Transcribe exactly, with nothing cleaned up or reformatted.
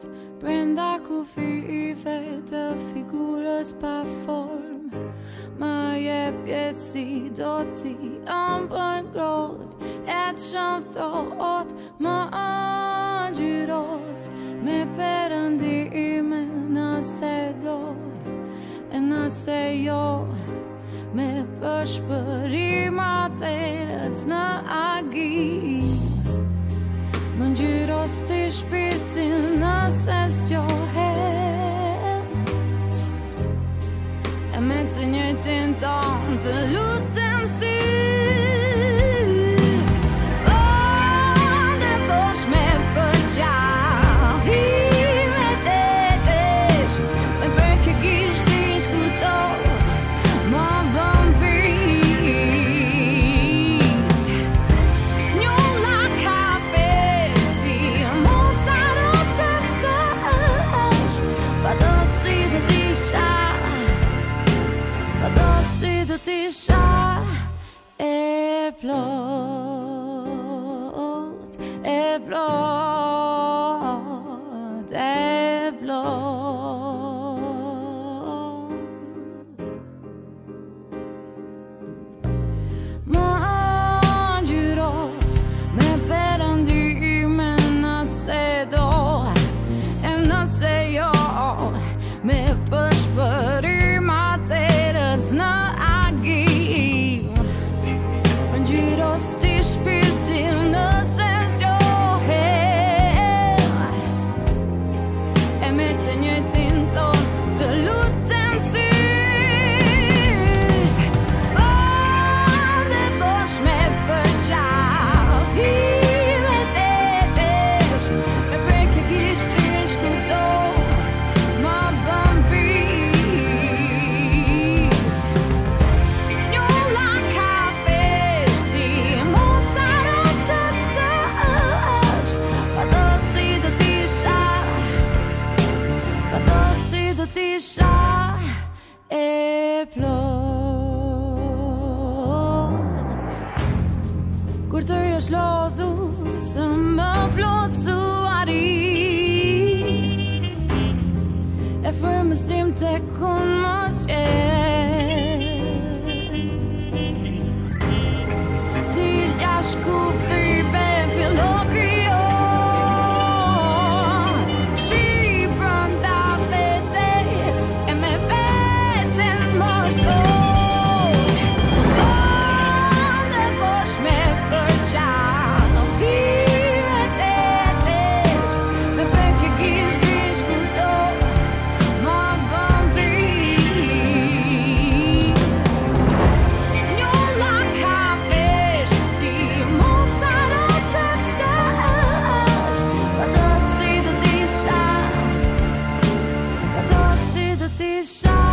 brenda kufive të figurës pa form. Ma jep jetë si do t'i ambën grot, e të shëmftohet më ngjyros me perëndime nëse do, e nëse jo me përshpërim atërës në agim. Më ngjyros t'i shpirtin nëse s'gjohem, e me të njëjtin ton të lutem syt. Ande bosh me përgjavime tetesh, me përke gisht si shkuto, ma bëm pis. Njolla ka festi, mos aro të shtesh, pa do si do t'isha, pa do si do t'isha e plot, e plot, e plot. Më ngjyros me perëndime nëse do, e nëse jo me përshpërim atërës në agim. Më ngjyros t'i shpirtin nëse s'gjohem, e me të njëjtin ton të lutem syt. Ande bosh me përgjavime tetesh, me preke gisht si shkuto, ma bëm pis. Njolla ka festi, mos aro të shtesh, pa do si do t'isha, pa do si do t'isha e plot. Kur të jesh lodhur së më plotësuari, e frymësim tek unë mos qesh. Ti lash kufive fillo krijo, shi brënda vetes, e me veten më shtoj. Ande bosh me përgjavime tetesh, me përke gisht si shkuto, ma bëm pis. Njolla ka festi, mos aro të shtesh, pa do si do t'isha, pa do si do t'isha